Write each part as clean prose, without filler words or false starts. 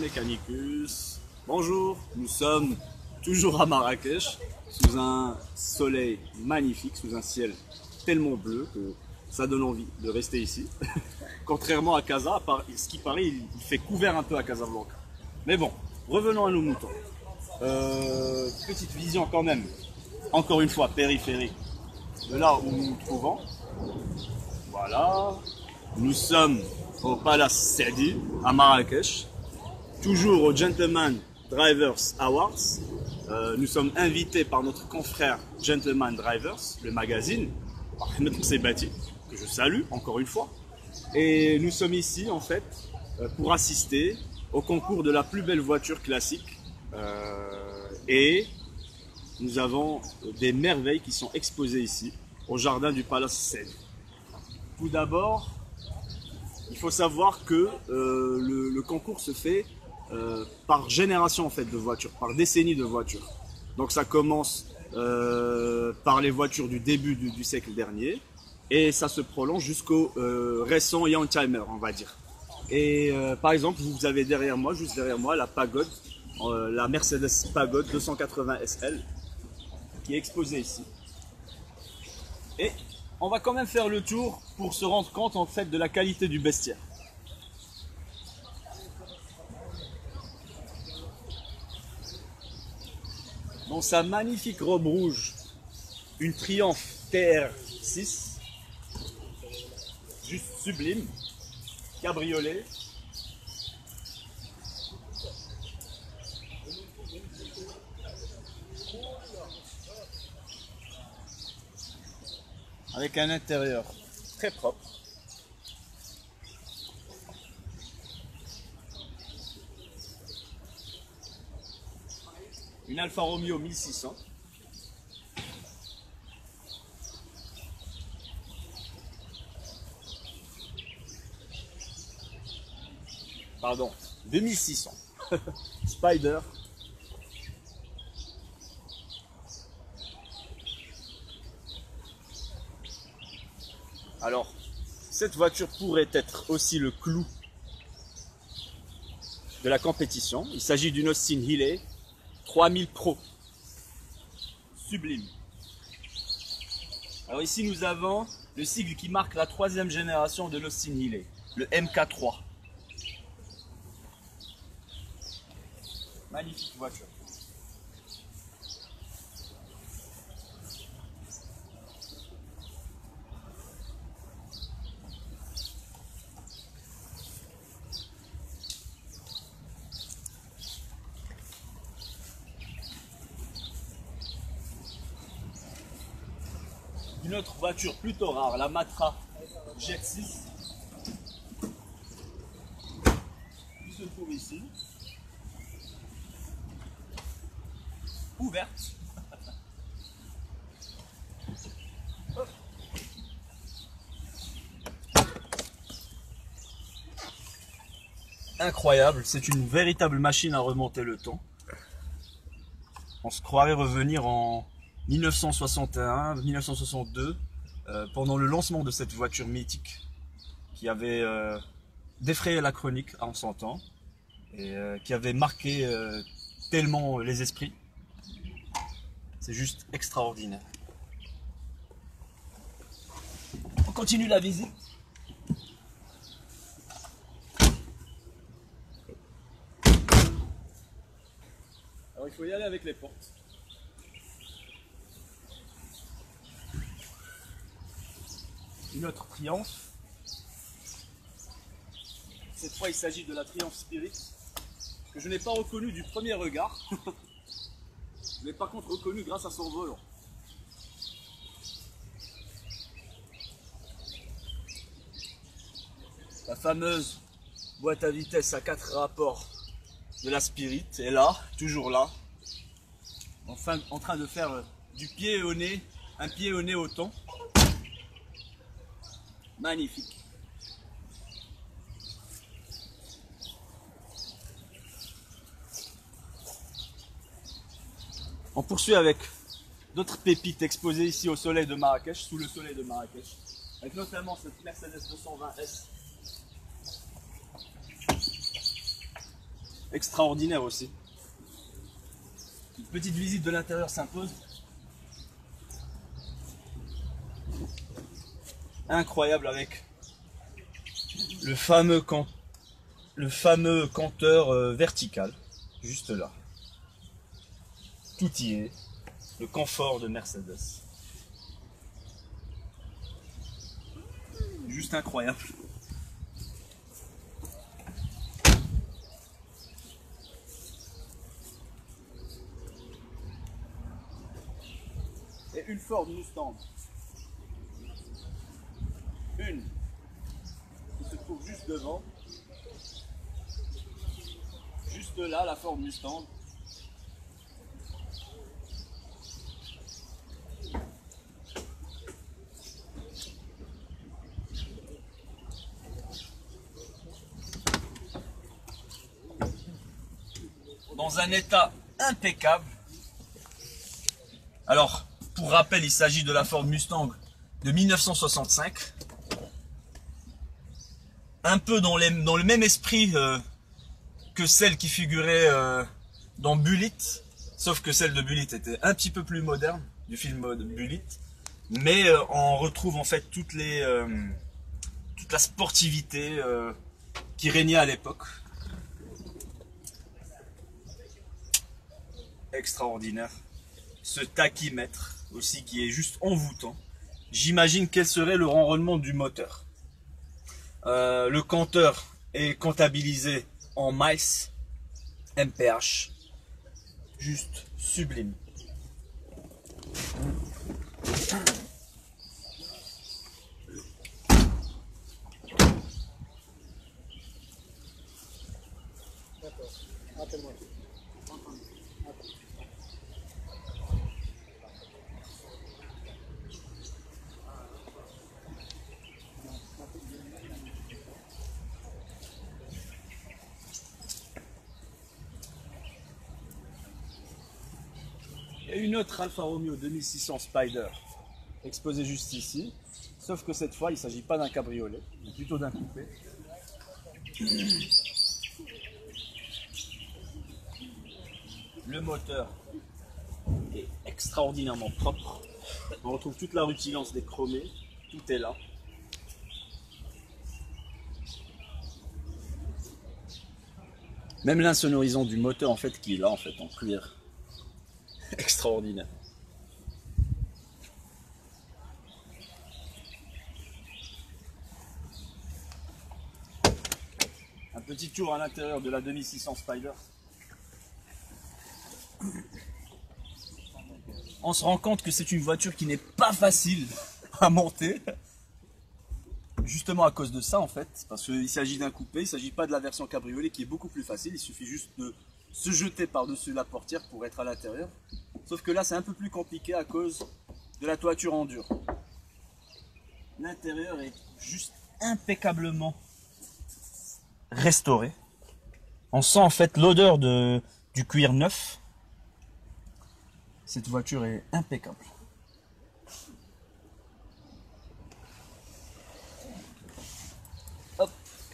les canicus. Bonjour, nous sommes toujours à Marrakech, sous un soleil magnifique, sous un ciel tellement bleu que ça donne envie de rester ici. Contrairement à Casa, ce qui paraît, il fait couvert un peu à Casablanca. Mais bon, revenons à nos moutons. Petite vision quand même, encore une fois périphérique, de là où nous nous trouvons. Voilà, nous sommes au Palace Saadi à Marrakech, toujours au Gentleman Drivers Awards. Nous sommes invités par notre confrère Gentleman Drivers, le magazine, par Ahmed Sebati, que je salue encore une fois. Et nous sommes ici en fait pour assister au concours de la plus belle voiture classique. Et nous avons des merveilles qui sont exposées ici, au jardin du Palace Saadi. Tout d'abord, il faut savoir que le concours se fait par génération en fait, de voitures, par décennie de voitures. Donc ça commence par les voitures du début du siècle dernier et ça se prolonge jusqu'au récent Youngtimer, on va dire. Et par exemple, vous avez derrière moi, juste derrière moi, la Pagode, la Mercedes Pagode 280 SL qui est exposée ici. Et on va quand même faire le tour pour se rendre compte en fait de la qualité du bestiaire. Dans sa magnifique robe rouge, une Triumph TR6, juste sublime, cabriolet. Avec un intérieur très propre. Une Alfa Romeo 1600. Pardon, 2600. Spider. Alors, cette voiture pourrait être aussi le clou de la compétition. Il s'agit d'une Austin Healey 3000 Pro. Sublime. Alors ici nous avons le sigle qui marque la 3e génération de l'Austin Healey, le MK3. Magnifique voiture. Une autre voiture plutôt rare, la Matra Jet6, qui se trouve ici, ouverte. Incroyable, c'est une véritable machine à remonter le temps. On se croirait revenir en 1961, 1962, pendant le lancement de cette voiture mythique qui avait défrayé la chronique en son temps et qui avait marqué tellement les esprits. C'est juste extraordinaire. On continue la visite. Alors il faut y aller avec les portes. Une autre Triumph. Cette fois il s'agit de la Triumph Spirit que je n'ai pas reconnue du premier regard. Je l'ai par contre reconnue grâce à son volant. La fameuse boîte à vitesse à 4 rapports de la Spirit est là, toujours là, enfin en train de faire du pied au nez, un pied au nez au temps. Magnifique. On poursuit avec d'autres pépites exposées ici au soleil de Marrakech, sous le soleil de Marrakech, avec notamment cette Mercedes 220S extraordinaire aussi. Une petite visite de l'intérieur s'impose. Incroyable avec le fameux compteur vertical, juste là. Tout y est. Le confort de Mercedes. Juste incroyable. Et une Ford Mustang. Une qui se trouve juste devant. Juste là, la Ford Mustang. Dans un état impeccable. Alors, pour rappel, il s'agit de la Ford Mustang de 1965. Un peu dans le même esprit que celle qui figurait dans Bullitt, sauf que celle de Bullitt était un petit peu plus moderne, du film de Bullitt. Mais on retrouve en fait toute la sportivité qui régnait à l'époque. Extraordinaire. Ce tachymètre aussi qui est juste envoûtant. J'imagine quel serait le ronronnement du moteur. Le compteur est comptabilisé en miles, mph. Juste sublime. D'accord. Rappelle-moi. Et une autre Alfa Romeo 2600 Spider exposée juste ici, sauf que cette fois il ne s'agit pas d'un cabriolet, mais plutôt d'un coupé. Le moteur est extraordinairement propre. On retrouve toute la rutilance des chromés, tout est là. Même l'insonorisant du moteur en fait qui est là en fait en cuir. Extraordinaire. Un petit tour à l'intérieur de la 2600 Spider. On se rend compte que c'est une voiture qui n'est pas facile à monter. Justement à cause de ça en fait, parce qu'il s'agit d'un coupé, il ne s'agit pas de la version cabriolet qui est beaucoup plus facile, il suffit juste de se jeter par-dessus la portière pour être à l'intérieur. Sauf que là c'est un peu plus compliqué à cause de la toiture en dur. L'intérieur est juste impeccablement restauré. On sent en fait l'odeur du cuir neuf. Cette voiture est impeccable. Hop.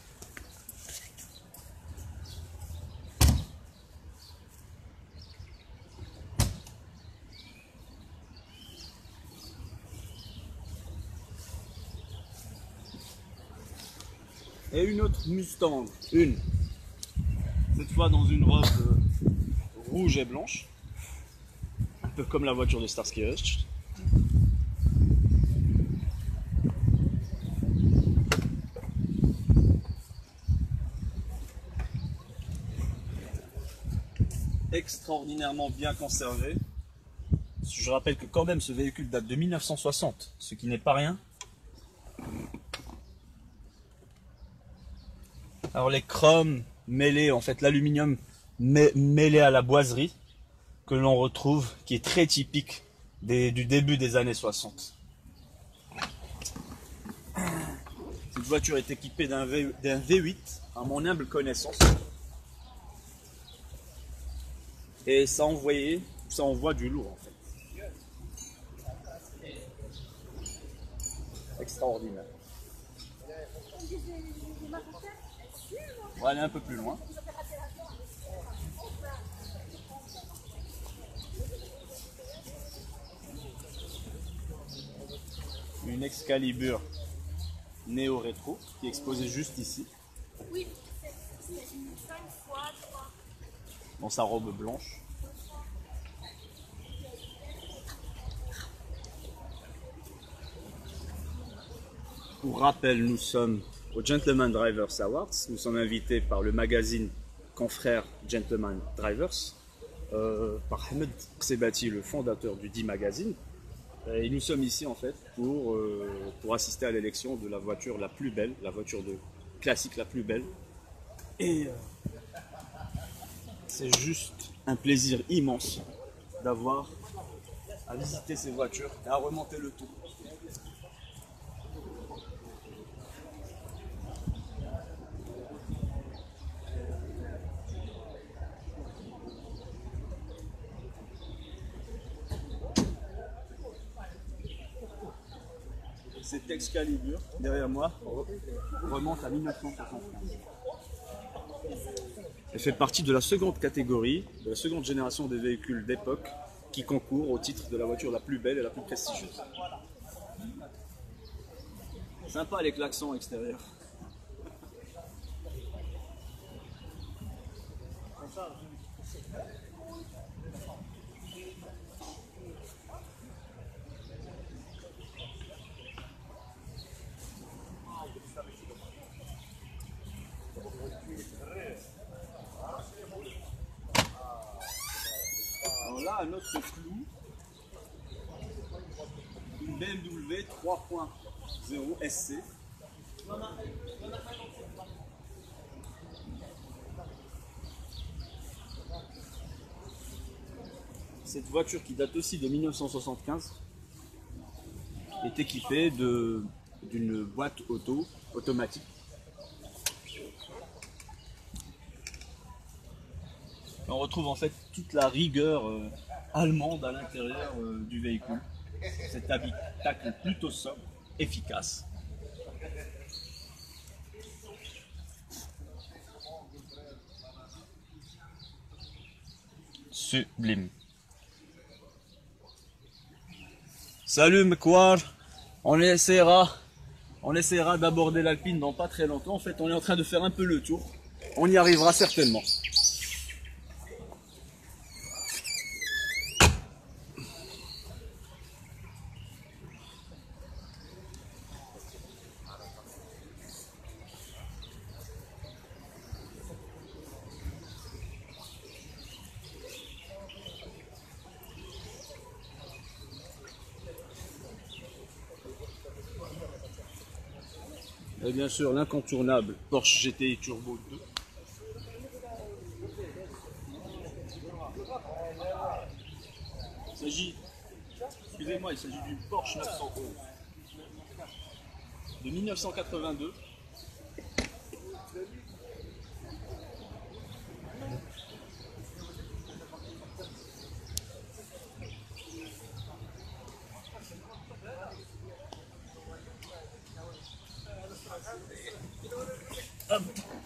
Et une autre Mustang, cette fois dans une robe rouge et blanche, un peu comme la voiture de Starsky Hutch. Extraordinairement bien conservé. Je rappelle que quand même ce véhicule date de 1960, ce qui n'est pas rien. Alors les chromes mêlés, en fait l'aluminium mêlé à la boiserie que l'on retrouve, qui est très typique du début des années 60. Cette voiture est équipée d'un V8, à mon humble connaissance. Et ça envoie du lourd en fait. Extraordinaire. On va aller un peu plus loin. une Excalibur Néo Rétro qui est exposée juste ici. Oui, c'est une 5 fois 3. Dans sa robe blanche. Pour rappel, nous sommes au Gentleman Drivers Awards. Nous sommes invités par le magazine Confrères Gentleman Drivers, par Ahmed Sebati, le fondateur du dit magazine. Et nous sommes ici en fait pour assister à l'élection de la voiture la plus belle, la voiture de classique la plus belle. Et c'est juste un plaisir immense d'avoir à visiter ces voitures et à remonter le tout. Cette Excalibur, derrière moi, remonte à 1975. Elle fait partie de la seconde catégorie, de la seconde génération des véhicules d'époque qui concourent au titre de la voiture la plus belle et la plus prestigieuse. Sympa les klaxons extérieurs. Alors là, un autre flou, une BMW 3.0 SC. Cette voiture qui date aussi de 1975 est équipée d'une boîte auto automatique. On retrouve en fait toute la rigueur allemande à l'intérieur du véhicule. Cet habitacle plutôt sobre, efficace. Sublime. Salut Mkwar, on essaiera d'aborder l'Alpine dans pas très longtemps. En fait, on est en train de faire un peu le tour. On y arrivera certainement. Et bien sûr l'incontournable Porsche GTI Turbo 2. Il s'agit du Porsche 911 de 1982. Hop.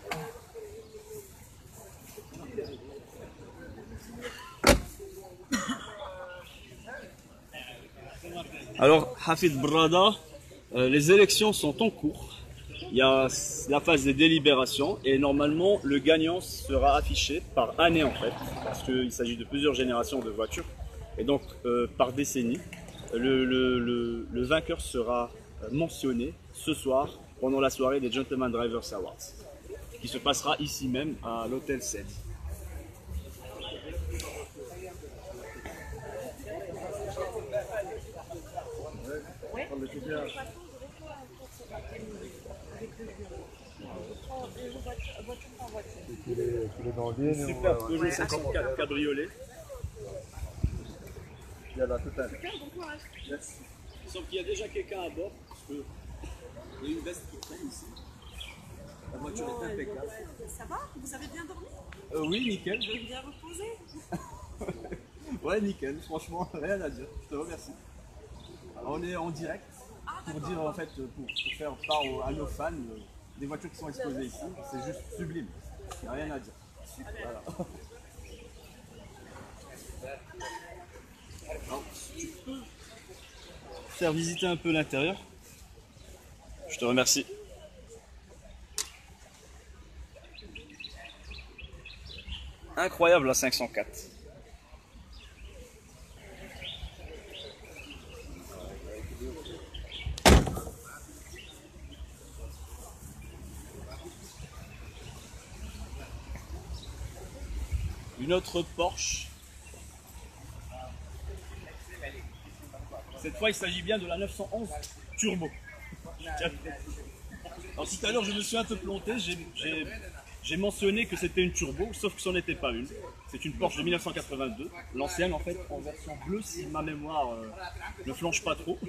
Alors, Hafid Brada, les élections sont en cours. Il y a la phase des délibérations et normalement le gagnant sera affiché par année en fait, parce qu'il s'agit de plusieurs générations de voitures et donc par décennie. Le vainqueur sera mentionné ce soir pendant la soirée des Gentleman Drivers Awards, qui se passera ici même à l'hôtel 7. Super Peugeot 504 cabriolet. Il y a la totale. Merci. Sauf qu'il y a déjà quelqu'un à bord, parce que il y a une veste qui traîne ici. La voiture est impeccable. Ça va? Vous avez bien dormi? Oui, nickel. Vous avez bien reposé? Ouais, nickel. Franchement, rien à dire. Je te remercie. Alors, on est en direct pour dire en fait, pour faire part à nos fans des voitures qui sont exposées ici. C'est juste sublime. Il n'y a rien à dire. Voilà. Alors, tu peux faire visiter un peu l'intérieur. Je te remercie. Incroyable la 504. Une autre Porsche. Cette fois, il s'agit bien de la 911 Turbo. Alors tout à l'heure, je me suis un peu planté. J'ai mentionné que c'était une turbo, sauf que ce n'en était pas une. C'est une Porsche de 1982. L'ancienne, en fait, en version bleue, si ma mémoire ne flanche pas trop.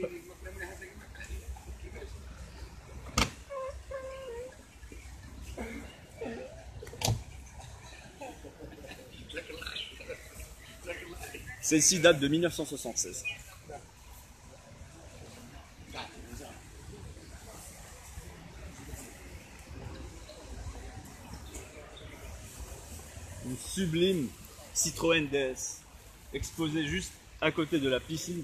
Celle-ci date de 1976. Une sublime Citroën DS, exposée juste à côté de la piscine.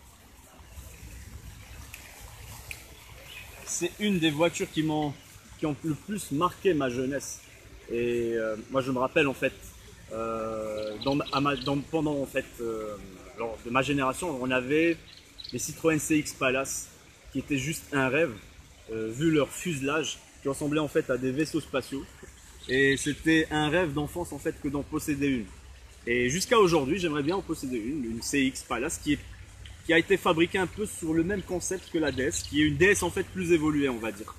C'est une des voitures qui ont le plus marqué ma jeunesse. Et moi, je me rappelle en fait, pendant en fait, lors de ma génération, on avait les Citroën CX Palace, qui étaient juste un rêve, vu leur fuselage, qui ressemblait en fait à des vaisseaux spatiaux. Et c'était un rêve d'enfance en fait que d'en posséder une. Et jusqu'à aujourd'hui, j'aimerais bien en posséder une CX Palace qui a été fabriquée un peu sur le même concept que la DS, qui est une DS en fait plus évoluée, on va dire.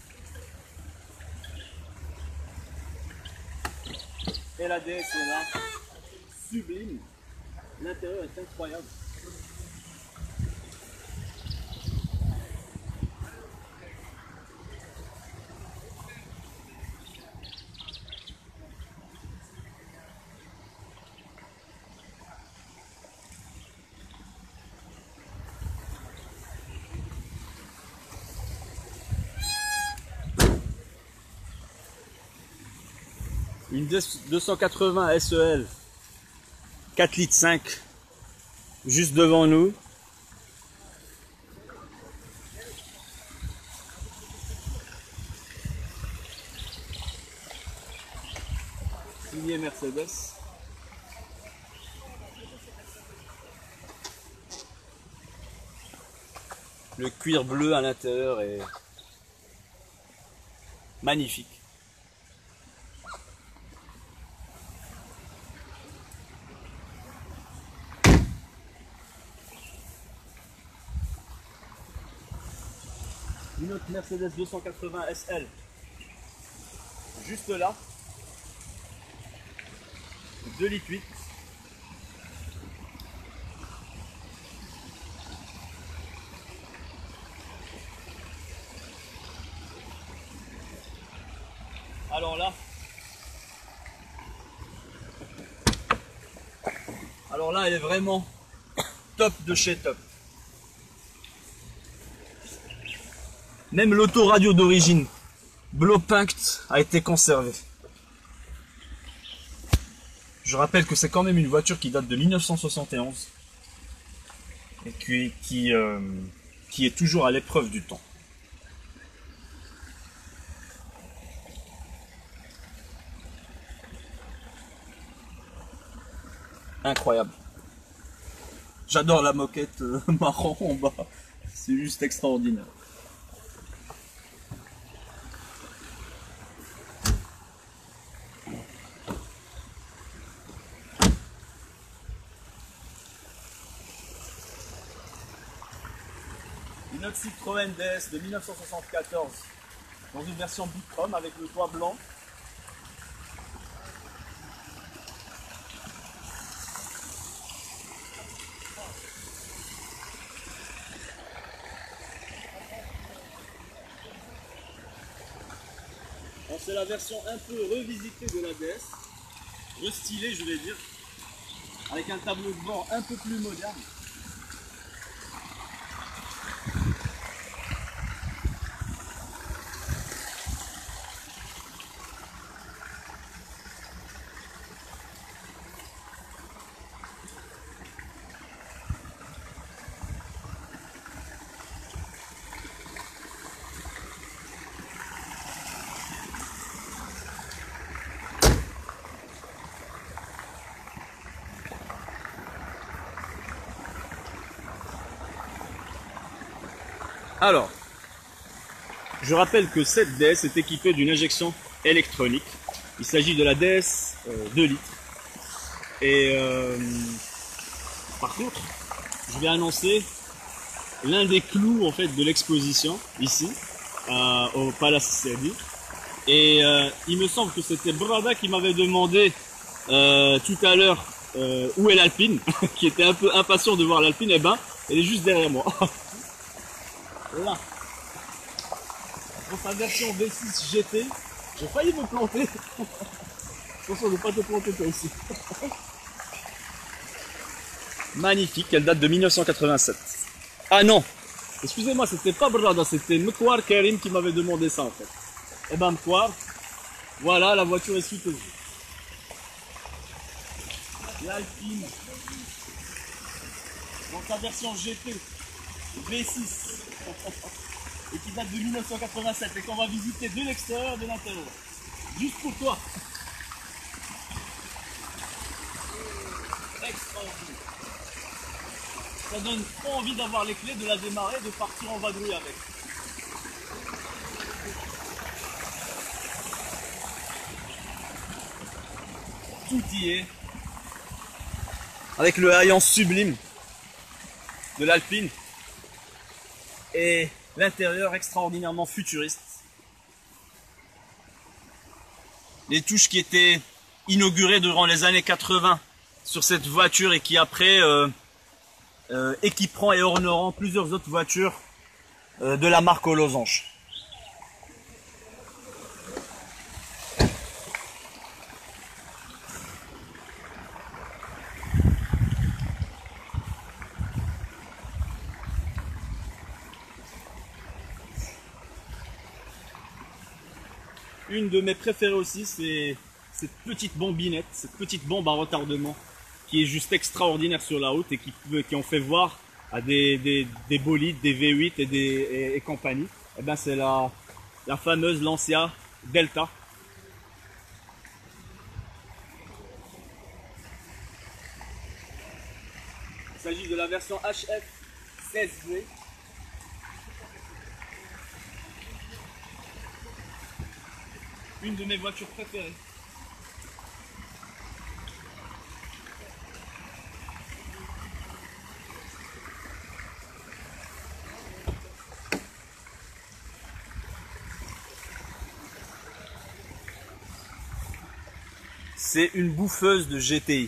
Et la DS est là, sublime. L'intérieur est incroyable. Une 280 SEL 4 litres 5 juste devant nous. Signé Mercedes. Le cuir bleu à l'intérieur est magnifique. Une autre Mercedes 280 SL, juste là, 2 litres 8. Alors là, elle est vraiment top de chez top. Même l'autoradio d'origine, Blaupunkt, a été conservé. Je rappelle que c'est quand même une voiture qui date de 1971 et qui est toujours à l'épreuve du temps. Incroyable. J'adore la moquette marron en bas. C'est juste extraordinaire. Une autre Citroën DS de 1974 dans une version bichrome avec le toit blanc. C'est la version un peu revisitée de la DS, restylée je vais dire, avec un tableau de bord un peu plus moderne. Alors, je rappelle que cette DS est équipée d'une injection électronique. Il s'agit de la DS 2 litres. Et par contre, je vais annoncer l'un des clous en fait de l'exposition ici au Palace Sidi. Et il me semble que c'était Brada qui m'avait demandé tout à l'heure où est l'Alpine, qui était un peu impatient de voir l'Alpine. Et ben, elle est juste derrière moi. Là. Dans sa version V6 GT, j'ai failli me planter. Attention de ne pas te planter toi aussi. Magnifique, elle date de 1987. Ah non, excusez-moi, c'était pas Brada, c'était Mkwar Karim qui m'avait demandé ça en fait. Eh ben Mkwar, voilà, la voiture est sous tes yeux. L'Alpine, dans sa version GT, V6, et qui date de 1987 et qu'on va visiter de l'extérieur et de l'intérieur. Juste pour toi. Extraordinaire. Ça donne trop envie d'avoir les clés, de la démarrer, de partir en vadrouille avec. Tout y est. Avec le haillon sublime de l'Alpine. Et l'intérieur extraordinairement futuriste. Les touches qui étaient inaugurées durant les années 80 sur cette voiture et qui après équiperont et orneront plusieurs autres voitures de la marque aux losanges. Une de mes préférées aussi, c'est cette petite bombinette, cette petite bombe à retardement qui est juste extraordinaire sur la route et qui ont fait voir à des bolides, des V8 et compagnie. Et ben c'est la fameuse Lancia Delta. Il s'agit de la version HF 16V. Une de mes voitures préférées. C'est une bouffeuse de GTI.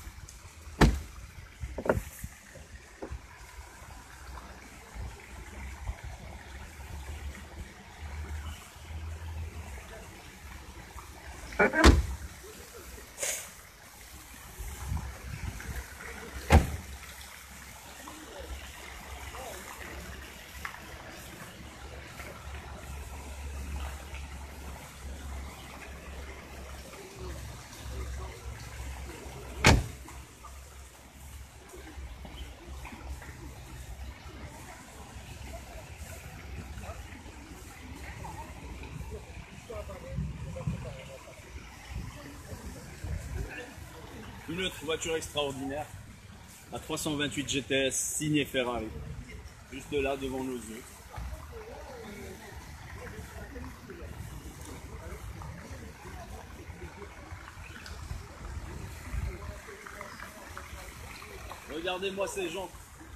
Une autre voiture extraordinaire, la 328 GTS signée Ferrari, juste là devant nos yeux. Regardez-moi ces gens.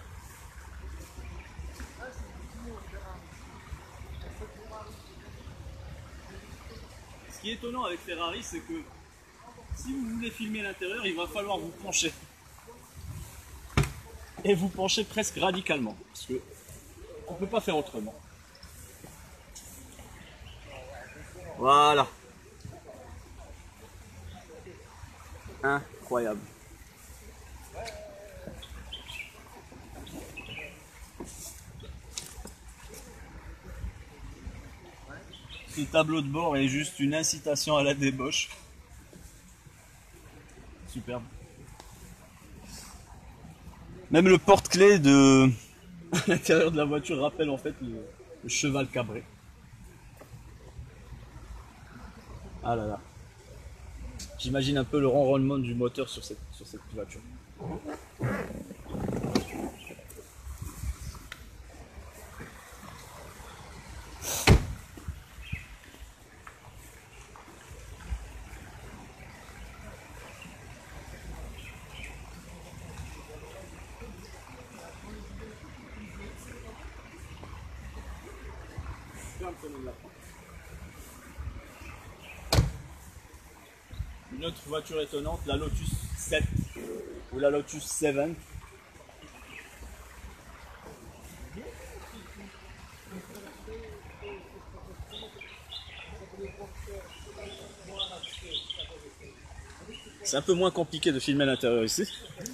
Ce qui est étonnant avec Ferrari, c'est que si vous voulez filmer l'intérieur, il va falloir vous pencher. Et vous pencher presque radicalement. Parce que on ne peut pas faire autrement. Voilà. Incroyable. Ce tableau de bord est juste une incitation à la débauche. Superbe. Même le porte-clés de l'intérieur de la voiture rappelle en fait le cheval cabré. Ah là là. J'imagine un peu le ronronnement du moteur sur cette voiture. ferme comme on l'apprend. Une autre voiture étonnante, la Lotus 7 ou la Lotus 7. C'est un peu moins compliqué de filmer à l'intérieur ici.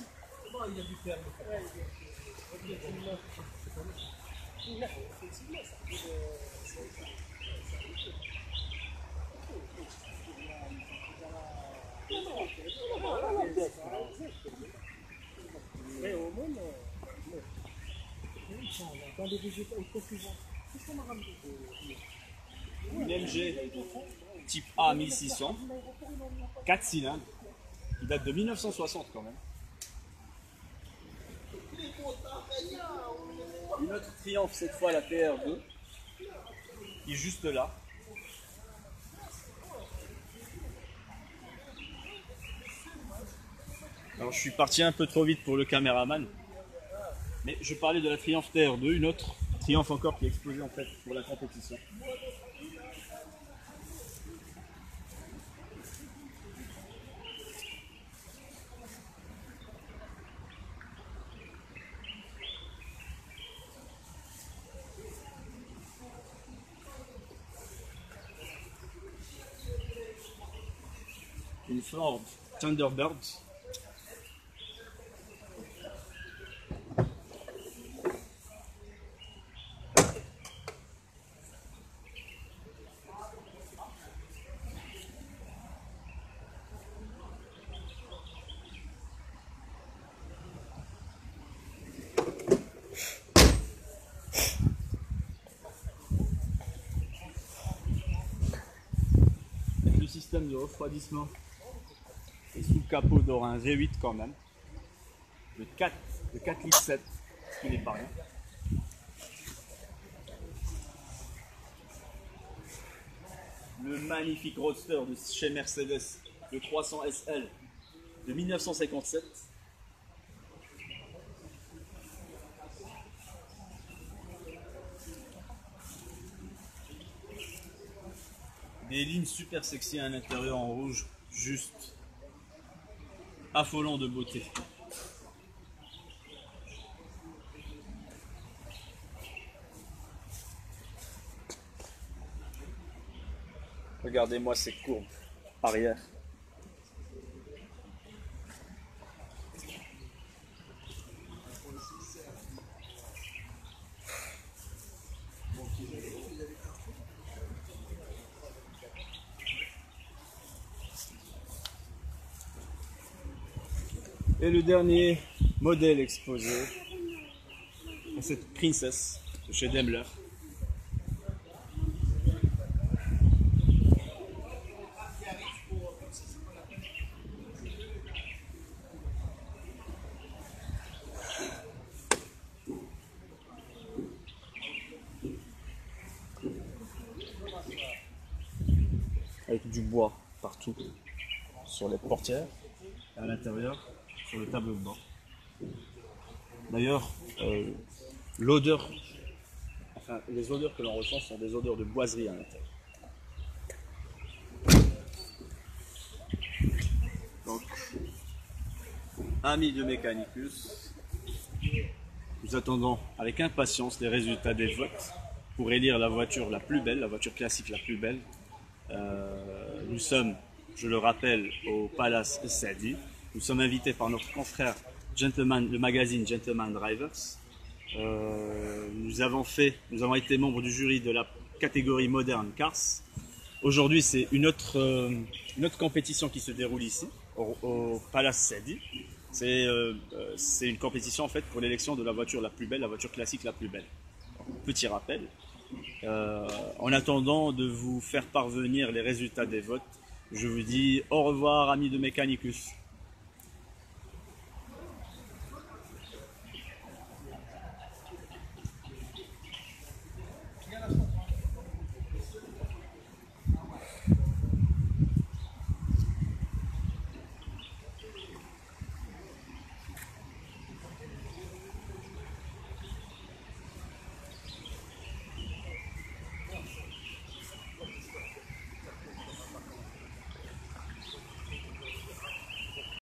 Mais au moins, dans des végétaux concurrents. Une MG type A 1600, 4 cylindres, qui date de 1960 quand même. Une autre Triumph, cette fois la TR2, qui est juste là. Alors je suis parti un peu trop vite pour le caméraman, mais je parlais de la Triumph TR2, une autre Triumph encore qui est exposée en fait pour la compétition. Une Ford Thunderbird. Avec le système de refroidissement et sous le capot d'aura un V8 quand même, de 4 litres 7, ce qui n'est pas rien. Le magnifique Roadster de chez Mercedes, le 300 SL de 1957. Des lignes super sexy à l'intérieur en rouge, juste affolant de beauté. Regardez-moi ces courbes arrière. Et le dernier modèle exposé, c'est cette Princess de chez Daimler. Avec du bois partout, sur les portières, et à l'intérieur, sur le tableau de bord. D'ailleurs, l'odeur, enfin les odeurs que l'on ressent sont des odeurs de boiserie à l'intérieur. Donc, amis de Mechanicus, nous attendons avec impatience les résultats des votes pour élire la voiture la plus belle, la voiture classique la plus belle. Nous sommes, je le rappelle, au Palace Sadi. Nous sommes invités par notre confrère Gentleman, le magazine Gentleman Drivers. Nous avons été membres du jury de la catégorie Modern Cars. Aujourd'hui, c'est une autre compétition qui se déroule ici, au Palace Sadi. C'est une compétition en fait pour l'élection de la voiture la plus belle, la voiture classique la plus belle. Petit rappel. En attendant de vous faire parvenir les résultats des votes, je vous dis au revoir amis de Mechanicus.